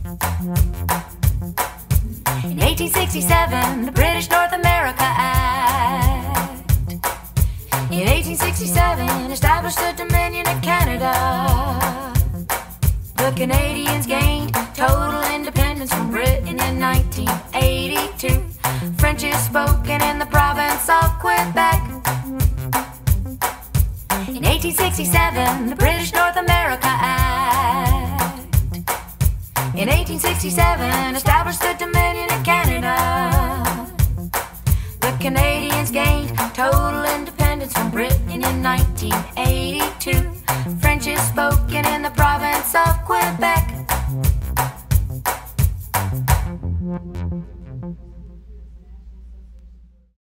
In 1867, the British North America Act. In 1867, established the Dominion of Canada. The Canadians gained total independence from Britain in 1982. French is spoken in the province of Quebec. In 1867, the British North America Act. In 1867, established the Dominion of Canada. The Canadians gained total independence from Britain in 1982.